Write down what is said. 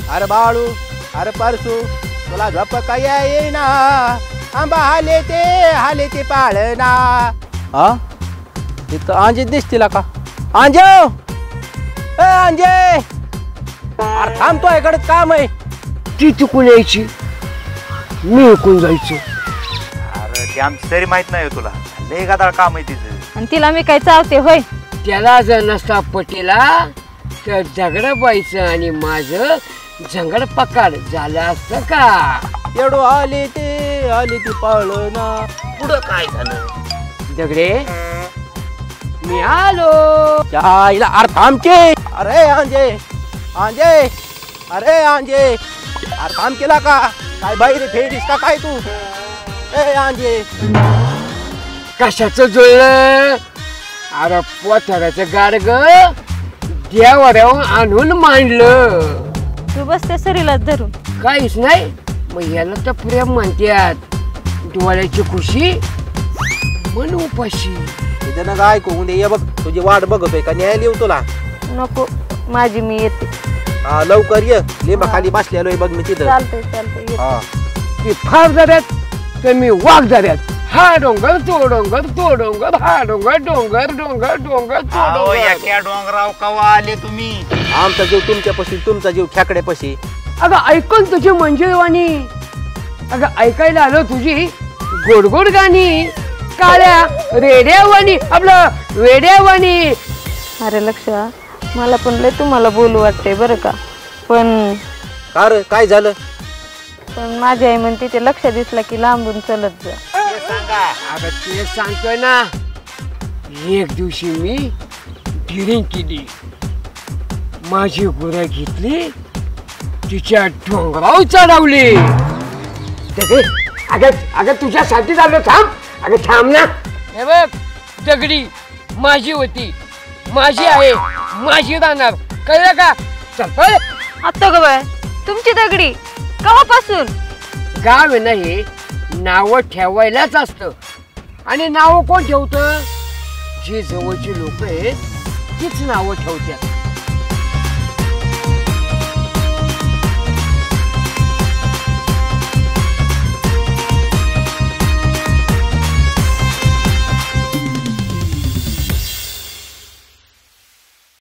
अरे बाळू, अरे परसू, तुला झोप काय येईना, आंबा हाले ते पाळना. हा इथं आंजे दिसतील का? आंजे, ए आंजे, अरे थांबतो इकडे काम आहे. ती तिकून यायची, मी इकून जायचो. अरे ते आमची तरी माहित नाही तुला, लय गादाळ काम आहे तिचं. आणि तिला मी काय चावते होय? त्याला जर नसता पटेला तर झगडबाईचं आणि माझं झंगड पकाड झालं असतं का? एवढं आले ते पाळना. पुढं काय झालं? दगडे मी आलो. चायला अरे थांबचे. अरे आंजे, अरे आंजे, अरे थांब केला का काय? बाहेर फेडीस का काय तू? ए आंजे, कशाचं जुळलं? अरे पोथऱ्याचं गाडग देवाऱ्यावर आणून मांडलं. तू बस त्या सरीलाच धरून. काहीच नाही, मग याला तर प्रेम म्हणतात. डोळ्याची खुशी मन उपाशी. तिथे ना काय ऐकू दे. ये बघ तुझी वाट बघतोय का न्याय लिहू तुला? नको, माझी मी येते. हा लवकर ये, लिंबा खाली बसलेलोय बघ मी तिथं. चालतंय. हा ती फार झाल्यात तर मी वाघ झाल्यात. हा डोंगर तो डोंगर, तो डोंगर, हा डोंगर, डोंगर डोंगर डोंगर तो डोंगर. या डोंगराव कवा आले तुम्ही? आमचा जीव तुमच्यापाशी, तुमचा जीव खेकड्यापाशी. अगं ऐकून तुझी मंजुळवाणी, अगं ऐकायला आलो तुझी गोड गोड गाणी. काळ्या रेड्यावाणी, आपलं वेड्यावाणी. अरे लक्षा, मला पण लय तुम्हाला बोलू वाटते बरं का, पण काय झालं? पण माझी आई म्हणते ते लक्ष दिसला की लांबून चलत जा. अगं ते सांगतोय ना, एक दिवशी मी ड्रिंक केली, माझी गुरं घेतली, तिच्या डोंगरावर चढवली. अगं तुझ्यासाठी झालं. थांब, अगं थांब ना. हे बघ, दगडी माझी होती, माझी आहे, माझी राहणार, कळलं का? चल आता ग बाय, तुमची दगडी केव्हापासून? गाव नाही, नाव ठेवायलाच असतं. आणि नाव कोण ठेवतं? जी जवळची लोक आहेत तीच नावं ठेवतात.